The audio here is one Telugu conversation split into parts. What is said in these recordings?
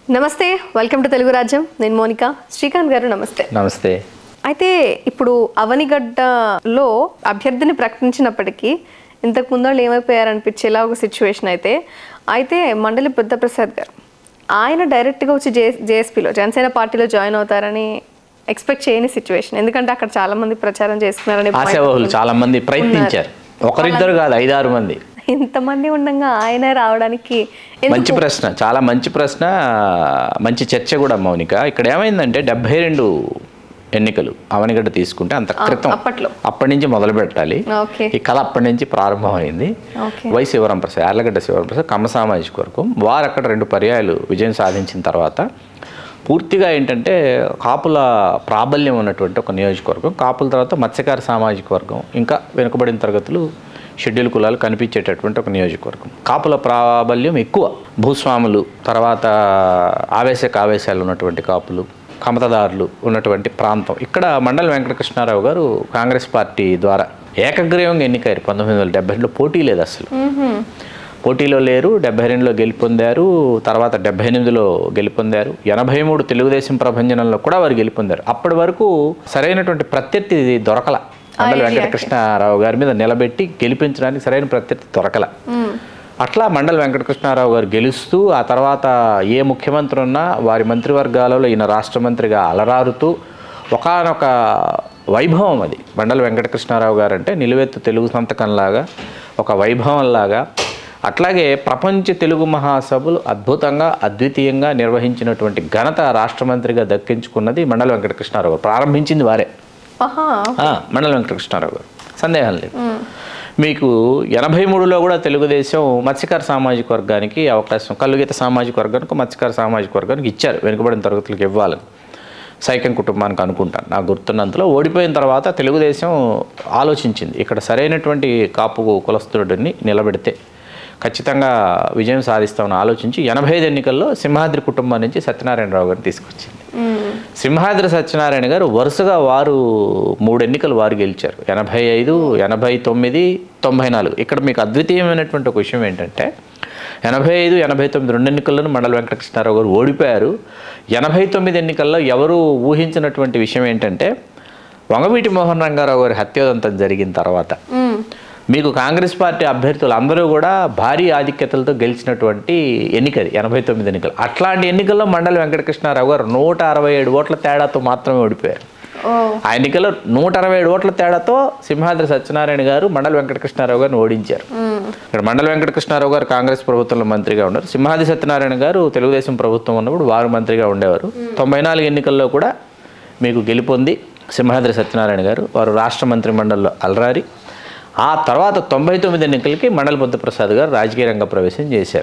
నమస్తే, వెల్కమ్ టు తెలుగు రాజ్యం. నేను మోనికా. శ్రీకాంత్ గారు నమస్తే. నమస్తే. అయితే ఇప్పుడు అవనిగడ్డలో అభ్యర్థిని ప్రకటించినప్పటికీ ఇంతకు ముందు వాళ్ళు ఏమైపోయారనిపించేలా ఒక సిచ్యువేషన్ అయితే మండలి బుద్ధప్రసాద్ గారు ఆయన డైరెక్ట్గా వచ్చి జేఎస్పీలో జనసేన పార్టీలో జాయిన్ అవుతారని ఎక్స్పెక్ట్ చేయని సిచ్యువేషన్. ఎందుకంటే అక్కడ చాలా మంది ప్రచారం చేస్తున్నారని ఆశావాహులు చాలా మంది ప్రయత్నించారు. ఒకరిద్దరు కాదు, 5-6 మంది. ఇంతమంది ఉండగా ఆయన రావడానికి మంచి ప్రశ్న, చాలా మంచి ప్రశ్న, మంచి చర్చ కూడా మౌనిక. ఇక్కడ ఏమైందంటే 72 ఎన్నికలు అవనిగడ్డ తీసుకుంటే అంత క్రితం, అప్పటి నుంచి మొదలు పెట్టాలి. ఈ కథ అప్పటి నుంచి ప్రారంభమైంది. వై శివరాంప్రసాద్, యార్లగడ్డ శివరాంప్రసాద్ కమ్మ సామాజిక వర్గం వారు అక్కడ 2 పర్యాయాలు విజయం సాధించిన తర్వాత పూర్తిగా ఏంటంటే కాపుల ప్రాబల్యం ఉన్నటువంటి ఒక నియోజకవర్గం. కాపుల తర్వాత మత్స్యకార సామాజిక వర్గం, ఇంకా వెనుకబడిన తరగతులు, షెడ్యూల్ కులాలు కనిపించేటటువంటి ఒక నియోజకవర్గం. కాపుల ప్రాబల్యం ఎక్కువ. భూస్వాములు, తర్వాత ఆవేశాలు ఉన్నటువంటి కాపులు, కమతదారులు ఉన్నటువంటి ప్రాంతం. ఇక్కడ మండల వెంకటకృష్ణారావు గారు కాంగ్రెస్ పార్టీ ద్వారా ఏకగ్రీవంగా ఎన్నికయ్యారు. 1972లో పోటీ లేదు, అసలు పోటీలో లేరు. 72లో గెలుపొందారు, తర్వాత 78లో గెలుపొందారు, 83 తెలుగుదేశం ప్రభంజనంలో కూడా వారు గెలుపొందారు. అప్పటి వరకు సరైనటువంటి ప్రత్యర్థి దొరకల. మండల వెంకటకృష్ణారావు గారి మీద నిలబెట్టి గెలిపించడానికి సరైన ప్రత్యర్థి దొరకల. అట్లా మండల వెంకటకృష్ణారావు గారు గెలుస్తూ ఆ తర్వాత ఏ ముఖ్యమంత్రి ఉన్నా వారి మంత్రివర్గాలలో ఈయన రాష్ట్ర మంత్రిగా అలరారుతూ ఒకానొక వైభవం అది. మండల వెంకటకృష్ణారావు గారు అంటే నిలువెత్తు తెలుగు సంతకంలాగా, ఒక వైభవంలాగా. అట్లాగే ప్రపంచ తెలుగు మహాసభలు అద్భుతంగా, అద్వితీయంగా నిర్వహించినటువంటి ఘనత రాష్ట్ర మంత్రిగా దక్కించుకున్నది మండల వెంకటకృష్ణారావు గారు. ప్రారంభించింది వారే, మండల వెంకటకృష్ణారావు గారు, సందేహం లేదు. మీకు 83లో కూడా తెలుగుదేశం మత్స్యకార సామాజిక వర్గానికి అవకాశం, కల్లుగీత సామాజిక వర్గానికి, మత్స్యకార సామాజిక వర్గానికి ఇచ్చారు, వెనుకబడిన తరగతులకు ఇవ్వాలని. సైకం కుటుంబానికి అనుకుంటాను, నాకు గుర్తున్నంతలో. ఓడిపోయిన తర్వాత తెలుగుదేశం ఆలోచించింది, ఇక్కడ సరైనటువంటి కాపు కులస్తుడిని నిలబెడితే ఖచ్చితంగా విజయం సాధిస్తామని ఆలోచించి 85 ఎన్నికల్లో సింహాద్రి కుటుంబం నుంచి సత్యనారాయణరావు గారిని తీసుకొచ్చింది. సింహాద్రి సత్యనారాయణ గారు వరుసగా వారు 3 ఎన్నికలు వారు గెలిచారు. 85, 89, 94. ఇక్కడ మీకు అద్వితీయమైనటువంటి ఒక విషయం ఏంటంటే 85, 89 2 ఎన్నికల్లోనూ మండల వెంకటకృష్ణారావు గారు ఓడిపోయారు. 89 ఎన్నికల్లో ఎవరు ఊహించినటువంటి విషయం ఏంటంటే వంగవీటి మోహన్ రంగారావు గారి హత్యోదంతం జరిగిన తర్వాత మీకు కాంగ్రెస్ పార్టీ అభ్యర్థులు అందరూ కూడా భారీ ఆధిక్యతలతో గెలిచినటువంటి ఎన్నికది 89 ఎన్నికలు. అట్లాంటి ఎన్నికల్లో మండల వెంకటకృష్ణారావు గారు 167 ఓట్ల తేడాతో మాత్రమే ఓడిపోయారు. ఆ ఎన్నికల్లో 167 ఓట్ల తేడాతో సింహాద్రి సత్యనారాయణ గారు మండల వెంకటకృష్ణారావు గారిని ఓడించారు. ఇక్కడ మండల వెంకటకృష్ణారావు గారు కాంగ్రెస్ ప్రభుత్వంలో మంత్రిగా ఉన్నారు. సింహాద్రి సత్యనారాయణ గారు తెలుగుదేశం ప్రభుత్వం ఉన్నప్పుడు వారు మంత్రిగా ఉండేవారు. 94 ఎన్నికల్లో కూడా మీకు గెలుపొంది సింహాద్రి సత్యనారాయణ గారు వారు రాష్ట్ర మంత్రి మండలిలో అలరారి ఆ తర్వాత 99 ఎన్నికలకి మండల బుద్ధప్రసాద్ గారు రాజకీయ రంగ ప్రవేశం చేశారు.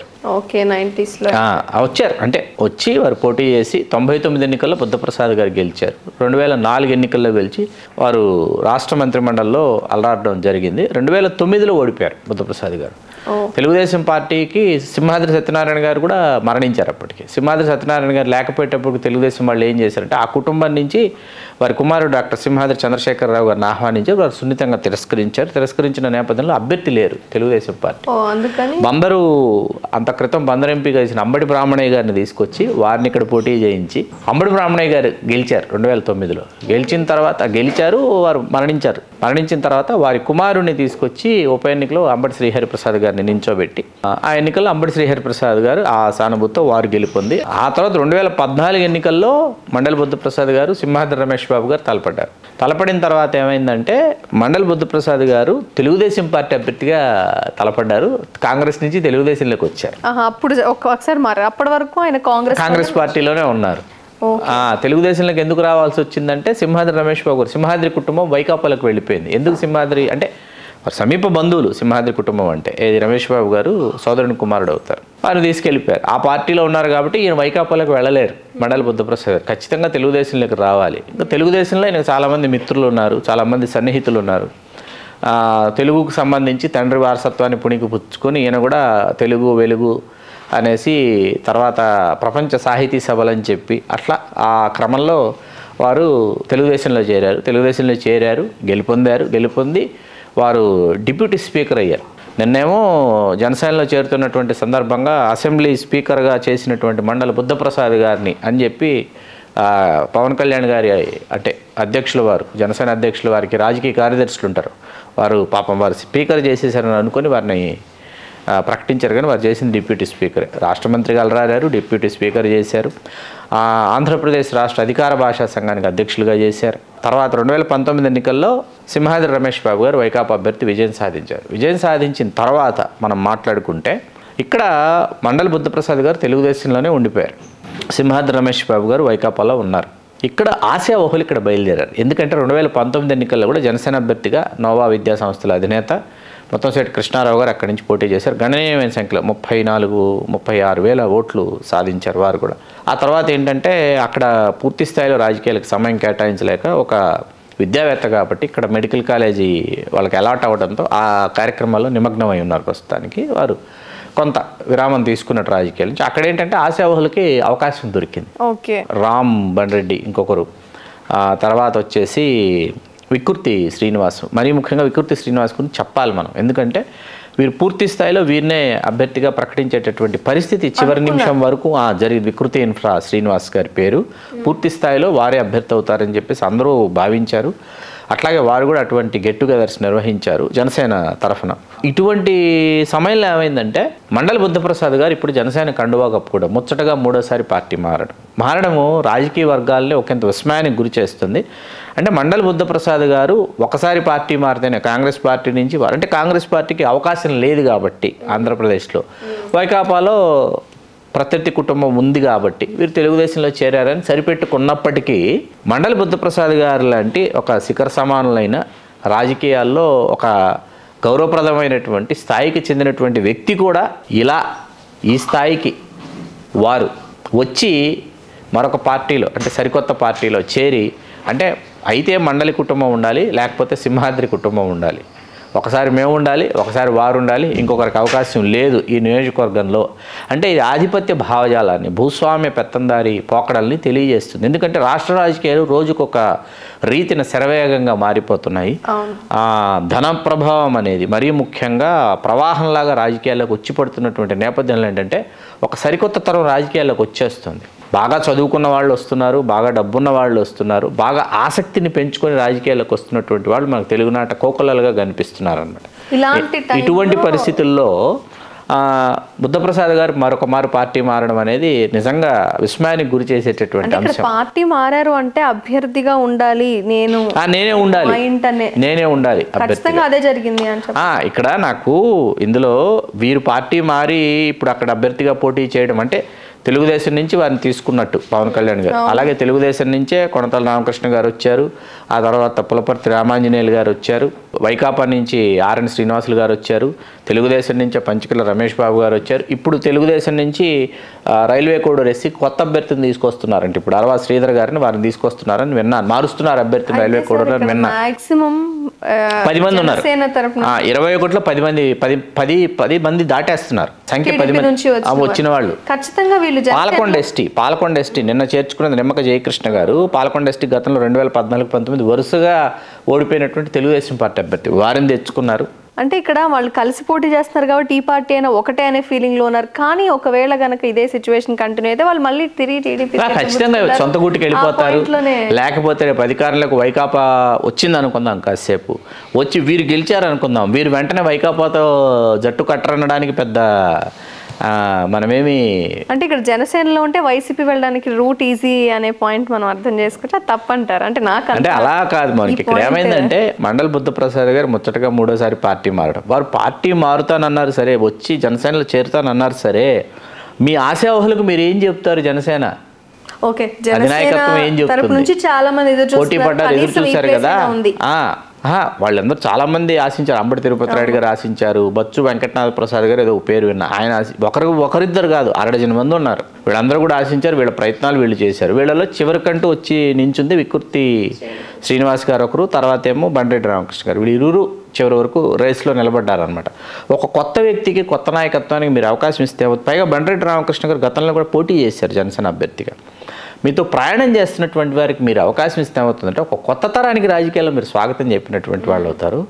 వచ్చారు అంటే వచ్చి వారు పోటీ చేసి 99 ఎన్నికల్లో బుద్ధప్రసాద్ గారు గెలిచారు. 2004 ఎన్నికల్లో గెలిచి వారు రాష్ట్ర మంత్రి మండలిలో అలరాడడం జరిగింది. 2009లో ఓడిపోయారు బుద్ధప్రసాద్ గారు. తెలుగుదేశం పార్టీకి సింహాద్రి సత్యనారాయణ గారు కూడా మరణించారు. అప్పటికి సింహాద్రి సత్యనారాయణ గారు లేకపోయేటప్పుడు తెలుగుదేశం వాళ్ళు ఏం చేశారంటే ఆ కుటుంబం నుంచి వారి కుమారుడు డాక్టర్ సింహాద్రి చంద్రశేఖరరావు గారిని ఆహ్వానించారు. వారు సున్నితంగా తిరస్కరించిన నేపథ్యంలో అభ్యర్థి లేరు తెలుగుదేశం పార్టీ. బందరు అంత క్రితం బందరు ఎంపీగా చేసిన అంబడి బ్రాహ్మణయ్య గారిని తీసుకొచ్చి వారిని ఇక్కడ పోటీ చేయించి అంబడి బ్రాహ్మణయ్య గారు గెలిచారు. 2009లో గెలిచిన తర్వాత గెలిచారు, వారు మరణించారు. మరణించిన తర్వాత వారి కుమారుడిని తీసుకొచ్చి ఉప ఎన్నికలో అంబడి శ్రీహరిప్రసాద్ గారిని నించోబెట్టి ఆ ఎన్నికల్లో అంబడి శ్రీహరిప్రసాద్ గారు ఆ సానుభూతితో వారు గెలుపొంది ఆ తర్వాత 2014 ఎన్నికల్లో మండల బుద్ధప్రసాద్ గారు సింహాద్రి రమేష్ బాబు గారు తలపడ్డారు. తలపడిన తర్వాత ఏమైందంటే మండల బుద్ధప్రసాద్ గారు తెలుగుదేశం పార్టీ అభ్యర్థిగా తలపడ్డారు. కాంగ్రెస్ నుంచి తెలుగుదేశంలోకి వచ్చారు. అప్పుడు ఒకసారి అప్పటి వరకు ఆయన కాంగ్రెస్ పార్టీలోనే ఉన్నారు. తెలుగుదేశంలోకి ఎందుకు రావాల్సి వచ్చిందంటే సింహాద్రి రమేష్ బాబు గారు, సింహాద్రి కుటుంబం వైకాపాలకు వెళ్ళిపోయింది. ఎందుకు సింహాద్రి అంటే సమీప బంధువులు సింహాద్రి కుటుంబం అంటే రమేష్ బాబు గారు సోదరుని కుమారుడు అవుతారు. వారు తీసుకెళ్ళిపోయారు. ఆ పార్టీలో ఉన్నారు కాబట్టి ఈయన వైకాపాలకు వెళ్ళలేరు. మండల బుద్ధప్రసాద్ గారు ఖచ్చితంగా తెలుగుదేశంలోకి రావాలి. ఇంకా తెలుగుదేశంలో ఈయన చాలామంది మిత్రులు ఉన్నారు, చాలామంది సన్నిహితులు ఉన్నారు. తెలుగుకు సంబంధించి తండ్రి వారసత్వాన్ని పుణికి పుచ్చుకొని ఈయన కూడా తెలుగు వెలుగు అనేసి తర్వాత ప్రపంచ సాహితీ సభలని చెప్పి అట్లా ఆ క్రమంలో వారు తెలుగుదేశంలో చేరారు. గెలుపొంది వారు డిప్యూటీ స్పీకర్ అయ్యారు. నిన్నేమో జనసేనలో చేరుతున్నటువంటి సందర్భంగా అసెంబ్లీ స్పీకర్గా చేసినటువంటి మండలి బుద్ధప్రసాద్ గారిని అని చెప్పి పవన్ కళ్యాణ్ గారి అంటే అధ్యక్షుల వారు, జనసేన అధ్యక్షుల వారికి రాజకీయ కార్యదర్శులు ఉంటారు, వారు పాపం వారు స్పీకర్ చేసేసారని అనుకుని వారిని ప్రకటించారు. కానీ వారు చేసింది డిప్యూటీ స్పీకర్. రాష్ట్ర మంత్రిగా అలరారారు, డిప్యూటీ స్పీకర్ చేశారు. ఆంధ్రప్రదేశ్ రాష్ట్ర అధికార భాషా సంఘానికి అధ్యక్షులుగా చేశారు. తర్వాత 2019 ఎన్నికల్లో సింహాద్రి రమేష్ బాబు గారు వైకాపా అభ్యర్థి విజయం సాధించారు. విజయం సాధించిన తర్వాత మనం మాట్లాడుకుంటే ఇక్కడ మండలి బుద్ధప్రసాద్ గారు తెలుగుదేశంలోనే ఉండిపోయారు, సింహాద్రి రమేష్ బాబు గారు వైకాపాలో ఉన్నారు. ఇక్కడ ఆశావహులు ఇక్కడ బయలుదేరారు. ఎందుకంటే 2019 ఎన్నికల్లో కూడా జనసేన అభ్యర్థిగా నోవా విద్యా సంస్థల అధినేత ముత్తంశెట్టి కృష్ణారావు గారు అక్కడి నుంచి పోటీ చేశారు. గణనీయమైన సంఖ్యలో 34-36 వేల ఓట్లు సాధించారు వారు కూడా. ఆ తర్వాత ఏంటంటే అక్కడ పూర్తి స్థాయిలో రాజకీయాలకు సమయం కేటాయించలేక ఒక విద్యావేత్త కాబట్టి ఇక్కడ మెడికల్ కాలేజీ వాళ్ళకి అలాట్ అవ్వడంతో ఆ కార్యక్రమాల్లో నిమగ్నమై ఉన్నారు. ప్రస్తుతానికి వారు కొంత విరామం తీసుకున్నట్టు రాజకీయాల నుంచి. అక్కడ ఏంటంటే ఆశావహులకి అవకాశం దొరికింది. రామ్ బండ్రెడ్డి ఇంకొకరు, తర్వాత వచ్చేసి వికృతి శ్రీనివాస్, మరీ ముఖ్యంగా వికృతి శ్రీనివాస్ గురించి చెప్పాలి మనం. ఎందుకంటే వీరు పూర్తి స్థాయిలో వీరినే అభ్యర్థిగా ప్రకటించేటటువంటి పరిస్థితి చివరి నిమిషం వరకు జరిగింది. వికృతి ఇన్ఫ్రా శ్రీనివాస్ గారి పేరు పూర్తి స్థాయిలో వారే అభ్యర్థి అవుతారని చెప్పేసి అందరూ భావించారు. అట్లాగే వారు కూడా అటువంటి గెట్ టుగెదర్స్ నిర్వహించారు జనసేన తరఫున. ఇటువంటి సమయంలో ఏమైందంటే మండలి బుద్ధప్రసాద్ గారు ఇప్పుడు జనసేన కండువా కప్పుకోవడం, ముచ్చటగా 3వ పార్టీ మారడము రాజకీయ వర్గాల్ని ఒకంత విస్మయానికి గురి చేస్తుంది. అంటే మండలి బుద్ధప్రసాద్ గారు ఒకసారి పార్టీ మారితేనే కాంగ్రెస్ పార్టీ నుంచి అంటే కాంగ్రెస్ పార్టీకి అవకాశం లేదు కాబట్టి ఆంధ్రప్రదేశ్లో వైకాపాలో ప్రత్యర్థి కుటుంబం ఉంది కాబట్టి వీరు తెలుగుదేశంలో చేరారని సరిపెట్టుకున్నప్పటికీ మండలి బుద్ధప్రసాద్ గారు లాంటి ఒక శిఖర సమానులైన రాజకీయాల్లో ఒక గౌరవప్రదమైనటువంటి స్థాయికి చెందినటువంటి వ్యక్తి కూడా ఇలా ఈ స్థాయికి వారు వచ్చి మరొక పార్టీలో అంటే సరికొత్త పార్టీలో చేరి అంటే అయితే మండలి కుటుంబం ఉండాలి, లేకపోతే సింహాద్రి కుటుంబం ఉండాలి. ఒకసారి మేము ఉండాలి, ఒకసారి వారు ఉండాలి, ఇంకొకరికి అవకాశం లేదు ఈ నియోజకవర్గంలో. అంటే ఇది ఆధిపత్య భావజాలాన్ని, భూస్వామ్య పెత్తందారి పోకడల్ని తెలియజేస్తుంది. ఎందుకంటే రాష్ట్ర రాజకీయాలు రోజుకొక రీతిన శరవేగంగా మారిపోతున్నాయి. ధన ప్రభావం అనేది మరీ ముఖ్యంగా ప్రవాహంలాగా రాజకీయాల్లోకి వచ్చి పడుతున్నటువంటి నేపథ్యంలో ఏంటంటే ఒక సరికొత్త తరం రాజకీయాల్లోకి వచ్చేస్తుంది. బాగా చదువుకున్న వాళ్ళు వస్తున్నారు, బాగా డబ్బున్న వాళ్ళు వస్తున్నారు, బాగా ఆసక్తిని పెంచుకొని రాజకీయాల్లోకి వస్తున్నటువంటి వాళ్ళు మనకు తెలుగునాట కోకొల్లలుగా కనిపిస్తున్నారు అన్నమాట. ఇటువంటి పరిస్థితుల్లో బుద్ధప్రసాద్ గారు మరొక పార్టీ మారడం అనేది నిజంగా విస్మయానికి గురి చేసేటటువంటి అంశం. పార్టీ మారారు అంటే అభ్యర్థిగా ఉండాలి, నేనే ఉండాలి అదే జరిగింది. ఇక్కడ నాకు ఇందులో వీరు పార్టీ మారి ఇప్పుడు అక్కడ అభ్యర్థిగా పోటీ చేయడం అంటే తెలుగుదేశం నుంచి వారిని తీసుకున్నట్టు పవన్ కళ్యాణ్ గారు. అలాగే తెలుగుదేశం నుంచే కొనతల రామకృష్ణ గారు వచ్చారు, ఆ తర్వాత పులపర్తి రామాంజనేయులు గారు వచ్చారు, వైకాపా నుంచి ఆర్ఎన్ శ్రీనివాసులు గారు వచ్చారు, తెలుగుదేశం నుంచే పంచకల రమేష్ బాబు గారు వచ్చారు. ఇప్పుడు తెలుగుదేశం నుంచి రైల్వే కోడూరు ఎస్సీ కొత్త అభ్యర్థిని తీసుకొస్తున్నారంటే ఇప్పుడు అరవా శ్రీధర్ గారిని వారిని తీసుకొస్తున్నారని విన్నాను. మారుస్తున్నారు అభ్యర్థిని రైల్వే కోడూరు అని విన్నా. 10 మంది ఉన్నారు, 21లో 10 మంది దాటేస్తున్నారు సంఖ్య. 10 మంది వచ్చిన వాళ్ళు పాలకొండ ఎస్టీ నిన్న చేర్చుకున్నది నిమ్మక జయకృష్ణ గారు. పాలకొండ ఎస్టీ గతంలో 2014-19 వరుసగా ఓడిపోయినటువంటి తెలుగుదేశం పార్టీ అభ్యర్థి, వారిని తెచ్చుకున్నారు. అంటే ఇక్కడ వాళ్ళు కలిసి పోటీ చేస్తున్నారు కాబట్టి ఈ పార్టీ అయినా ఒకటే అనే ఫీలింగ్ లో ఉన్నారు. కానీ ఒకవేళ గనక ఇదే సిచ్యువేషన్ కంటిన్యూ అయితే వాళ్ళు మళ్ళీ తిరిగి టీడీపీ ఖచ్చితంగా సొంత గుటికి వెళ్ళిపోతారు. లేకపోతే రేపు అధికారంలోకి వైకాపా వచ్చింది అనుకుందాం, కాసేపు వచ్చి వీరు గెలిచారు అనుకుందాం, వీరు వెంటనే వైకాపాతో జట్టు కట్టరనడానికి పెద్ద మనమేమి అంటే ఇక్కడ జనసేనలో ఉంటే వైసీపీ వెళ్ళడానికి రూట్ ఈజీ అనే పాయింట్ మనం అర్థం చేసుకుంటే తప్పంటారు. అంటే నాకు అంటే అలా కాదు. మనకి ఇక్కడ ఏమైందంటే మండలి బుద్ధప్రసాద్ గారు ముచ్చటగా 3వ పార్టీ మారడం, వారు పార్టీ మారుతానన్నారు సరే, వచ్చి జనసేనలో చేరుతానన్నారు సరే, మీ ఆశావహులకు మీరు ఏం చెప్తారు? జనసేన అధినాయకత్వం ఏం చెప్తుంది? చాలా మంది పోటీ పడ్డారు, ఎదురు చూశారు కదా. వాళ్ళందరూ చాలామంది ఆశించారు. అంబటి తిరుపతి రాయుడు గారు ఆశించారు, బచ్చు వెంకటనాథ ప్రసాద్ గారు ఏదో పేరు విన్నా, ఆయన ఒకరిద్దరు కాదు 60 మంది ఉన్నారు. వీళ్ళందరూ కూడా ఆశించారు, వీళ్ళ ప్రయత్నాలు వీళ్ళు చేశారు. వీళ్ళలో చివరికంటూ వచ్చి నించుంది వికృతి శ్రీనివాస్ గారు ఒకరు, తర్వాత ఏమో బండ్రెడ్డి రామకృష్ణ గారు. వీళ్ళు ఇరువురు చివరి వరకు రేస్లో నిలబడ్డారనమాట. ఒక కొత్త వ్యక్తికి, కొత్త నాయకత్వానికి మీరు అవకాశం ఇస్తే, పైగా బండ్రెడ్డి రామకృష్ణ గారు గతంలో కూడా పోటీ చేశారు జనసేన అభ్యర్థిగా. మీతో ప్రయాణం చేస్తున్నటువంటి వారికి మీరు అవకాశం ఇస్తే ఏమవుతుందంటే ఒక కొత్త తరానికి రాజకీయాల్లో మీరు స్వాగతం చెప్పినటువంటి వాళ్ళు అవుతారు.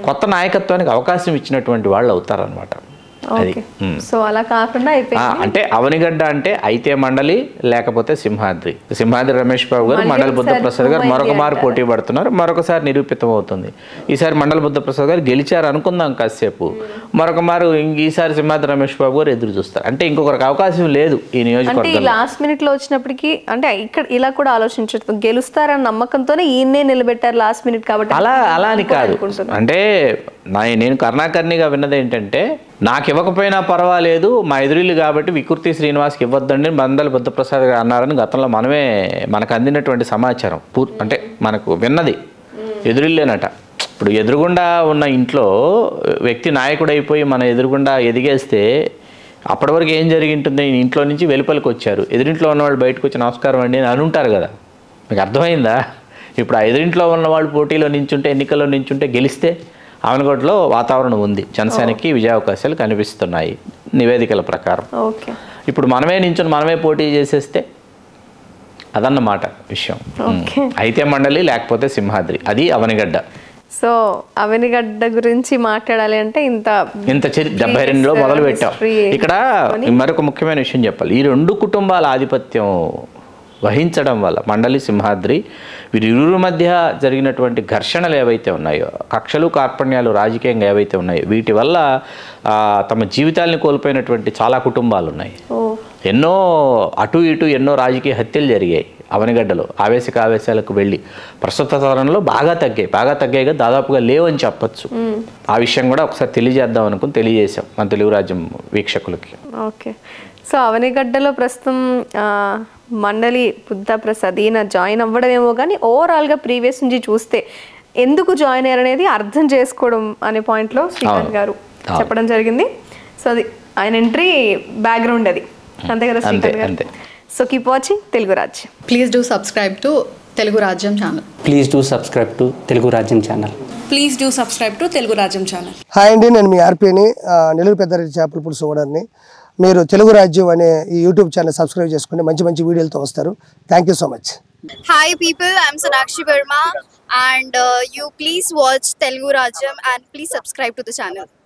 కొత్త నాయకత్వానికి అవకాశం ఇచ్చినటువంటి వాళ్ళు అవుతారనమాట. అది సో అలా కాకుండా అయిపోయింది. అంటే అవనిగడ్డ అంటే అయితే మండలి లేకపోతే సింహాద్రి. సింహాద్రి రమేష్ బాబు గారు, మండలి బుద్ధప్రసాద్ గారు మరొక మారు పోటీ పడుతున్నారు. మరొకసారి నిరూపితం అవుతుంది. ఈసారి మండలి బుద్ధప్రసాద్ గారు గెలిచారు అనుకుందాం కాసేపు, మరొక మారు ఈసారి సింహాద్రి రమేష్ బాబు గారు ఎదురు చూస్తారు. అంటే ఇంకొకరికి అవకాశం లేదు ఈ నియోజకవర్గం. లాస్ట్ మినిట్ లో వచ్చినప్పటికీ అంటే ఇక్కడ ఇలా కూడా ఆలోచించదు, గెలుస్తారన్న నమ్మకంతోనే ఈయన్నే నిలబెట్టారు లాస్ట్ మినిట్ కాబట్టి. అలా అని కాదు. అంటే నేను కర్ణాకర్ణిగా విన్నది ఏంటంటే, నాకు ఇవ్వకపోయినా పర్వాలేదు, మా ఎదురిల్లు కాబట్టి వికృతి శ్రీనివాస్కి ఇవ్వద్దండి మండలి బుద్ధప్రసాద్ గారు అన్నారని గతంలో మనకు అందినటువంటి సమాచారం. అంటే మనకు విన్నది ఎదురిల్లేనట. ఇప్పుడు ఎదురుగుండా ఉన్న ఇంట్లో వ్యక్తి నాయకుడైపోయి మన ఎదురుగుండా ఎదిగేస్తే అప్పటి వరకు ఏం జరిగి ఉంటుంది? ఇంట్లో నుంచి వెలుపలికి వచ్చారు, ఎదురింట్లో ఉన్నవాళ్ళు బయటకు వచ్చి నమస్కారం అండి అని అనుంటారు కదా. మీకు అర్థమైందా? ఇప్పుడు ఆ ఎదురింట్లో ఉన్నవాళ్ళు పోటీలో నించుంటే, ఎన్నికల్లో నించుంటే గెలిస్తే అవనగడ్డలో వాతావరణం ఉంది. జనసేనకి విజయావకాశాలు కనిపిస్తున్నాయి నివేదికల ప్రకారం. ఇప్పుడు మనమే పోటీ చేసేస్తే అదన్నమాట విషయం. అయితే మండలి లేకపోతే సింహాద్రి, అది అవనిగడ్డ. సో అవనిగడ్డ గురించి మాట్లాడాలి అంటే ఇంత 72లో మొదలు పెట్టాం. ఇక్కడ మరొక ముఖ్యమైన విషయం చెప్పాలి. ఈ రెండు కుటుంబాల ఆధిపత్యం వహించడం వల్ల మండలి సింహాద్రి వీరిరువురి మధ్య జరిగినటువంటి ఘర్షణలు ఏవైతే ఉన్నాయో, కక్షలు కార్పణ్యాలు రాజకీయంగా ఏవైతే ఉన్నాయో, వీటి వల్ల తమ జీవితాలను కోల్పోయినటువంటి చాలా కుటుంబాలు ఉన్నాయి. ఎన్నో అటు ఇటు ఎన్నో రాజకీయ హత్యలు జరిగాయి అవనిగడ్డలో. ఆవేశాలకు వెళ్ళి ప్రస్తుత తరంలో బాగా తగ్గాయిగా దాదాపుగా లేవని చెప్పచ్చు. ఆ విషయం కూడా ఒకసారి తెలియజేద్దాం అనుకుని తెలియజేశాం మన తెలుగు రాజ్యం వీక్షకులకి. ఓకే. సో అవనిగడ్డలో ప్రస్తుతం మండలి బుద్ధప్రసాద్ ఈయన జాయిన్ అవ్వడమేమో కానీ ఓవరాల్గా ప్రీవియస్ నుంచి చూస్తే ఎందుకు జాయిన్ అయ్యారనేది అర్థం చేసుకోవడం అనే పాయింట్లో శ్రీకాంత్ గారు చెప్పడం జరిగింది. సో అది ఆయన ఎంట్రీ బ్యాక్గ్రౌండ్ అది, అంతే కదా శ్రీకాంత్ గారు? So keep watching Telugu Rajyam. Please do subscribe to Telugu Rajyam channel. Please do subscribe to Telugu Rajyam channel. Please do subscribe to Telugu Rajyam channel. Hi అండి, నేను మీ ఆర్పీని, నెల్లూరు పెద్దారెడ్డి చేపల పులుసు ఓనర్ని. మీరు తెలుగు రాజ్యం అనే ఈ యూట్యూబ్ ఛానల్ సబ్స్క్రైబ్ చేసుకుని మంచి వీడియోలతో వస్తారు. Thank you so much. Hi people, I'm Sonakshi Verma and you please watch Telugu Rajyam and please subscribe to the channel.